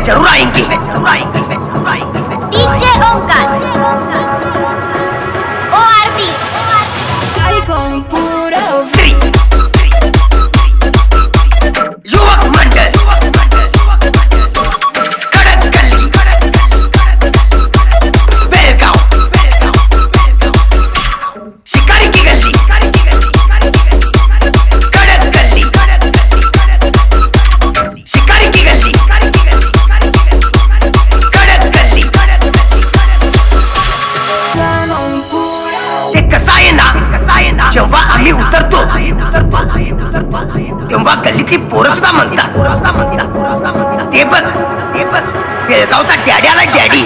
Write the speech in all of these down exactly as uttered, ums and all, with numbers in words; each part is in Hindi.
जरूर आएंगे, जरूर आएंगे, जरूर आएंगे। DJ Omkar, O R B, Shri Yuvak Mandal, खड़क गली, बेलगांव, शिकारी की गली, खड़क गली, शिकारी की गली, खड़क गली। ते कसा आहे ना, जेव्हा आम्ही उतरतो तेव्हा गल्लीतली पोरं सुद्धा म्हणतात, ते बघ ते बघ बेळगावचा डॅडी आला, डॅडी।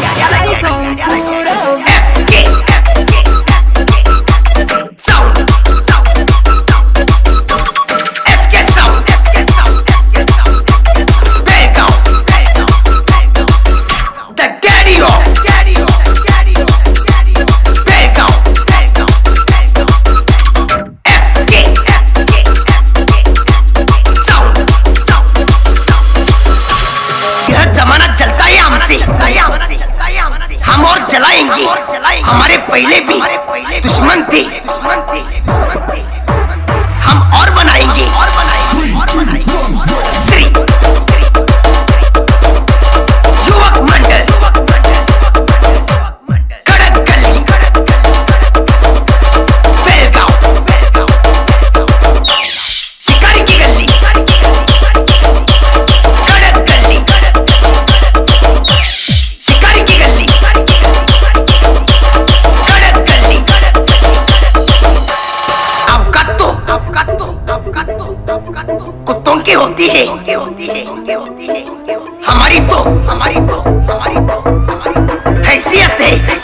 हम और जलाएंगे, हमारे पहले भी दुश्मन थे, हम और बनाएंगे। श्री युवक मंडल, खड़क गली, बेलगांव, शिकारी की गली, खड़क गली, शिकारी की गली, कुत्तों की होती है, हमारी तो हमारी तो हमारी तो हमारी तो हैसियत है।